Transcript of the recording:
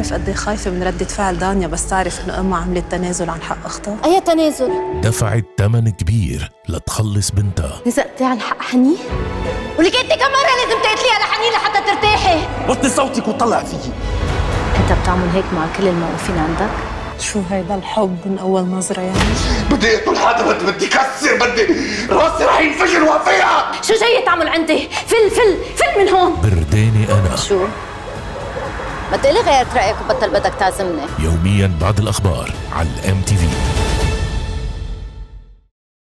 بتعرف قد ايه خايفة من ردة فعل دانيا بس تعرف إنه أمها عملت تنازل عن حق أختها؟ أي تنازل؟ دفعت ثمن كبير لتخلص بنتها. لزقتي عن حق حنين؟ ولك أنت كم مرة لازم تقتليها لحنين لحتى ترتاحي؟ وطي صوتك وطلع فيي. أنت بتعمل هيك مع كل الموقوفين عندك؟ شو هيدا الحب من أول نظرة يعني؟ بدي اقتل حدا، بدي كسر، بدي راسي رح ينفجر وفيها. شو جاي تعمل عندي؟ فل من هون. برداني أنا. شو؟ ما تقلي غيرت رأيك وبطل بدك تعزمني. يوميا بعد الأخبار على MTV.